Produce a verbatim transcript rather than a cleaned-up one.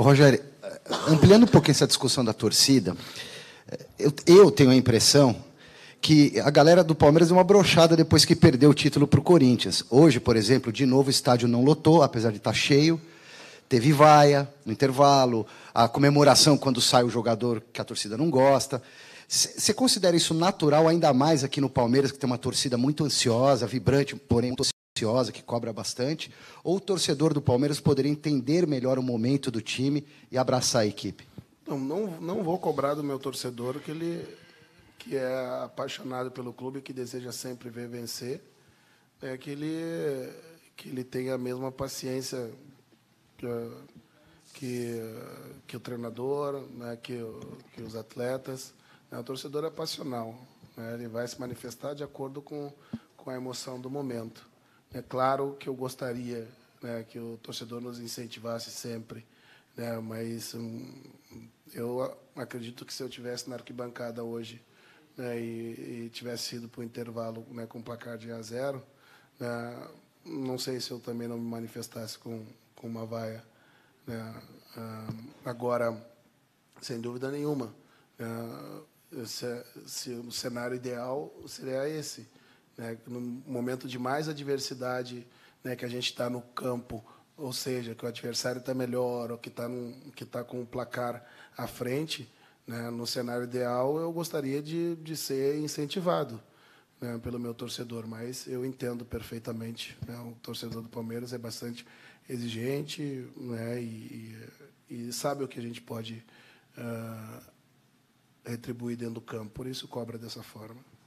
Rogério, ampliando um pouquinho essa discussão da torcida, eu, eu tenho a impressão que a galera do Palmeiras deu uma brochada depois que perdeu o título para o Corinthians. Hoje, por exemplo, de novo o estádio não lotou, apesar de estar cheio. Teve vaia no intervalo, a comemoração quando sai o jogador que a torcida não gosta. Você considera isso natural, ainda mais aqui no Palmeiras, que tem uma torcida muito ansiosa, vibrante, porém muito ansiosa, que cobra bastante? Ou o torcedor do Palmeiras poderia entender melhor o momento do time e abraçar a equipe? Não, não, não vou cobrar do meu torcedor que ele que é apaixonado pelo clube, que deseja sempre ver vencer, é que ele que ele tenha a mesma paciência que, que, que o treinador, né, que, que os atletas. O torcedor é passional, né? Ele vai se manifestar de acordo com, com a emoção do momento. É claro que eu gostaria, né, que o torcedor nos incentivasse sempre, né, mas hum, eu acredito que se eu tivesse na arquibancada hoje, né, e, e tivesse ido para o intervalo, né, com placar de um a zero, né, não sei se eu também não me manifestasse com, com uma vaia. Né. Ah, agora, sem dúvida nenhuma, ah, se, se o cenário ideal seria esse, né, no momento de mais adversidade, né, que a gente está no campo, ou seja, que o adversário está melhor, ou que está que tá com o placar à frente, né, no cenário ideal, eu gostaria de, de ser incentivado, né, pelo meu torcedor, mas eu entendo perfeitamente, né, o torcedor do Palmeiras é bastante exigente, né, e, e sabe o que a gente pode uh, retribuir dentro do campo, por isso cobra dessa forma.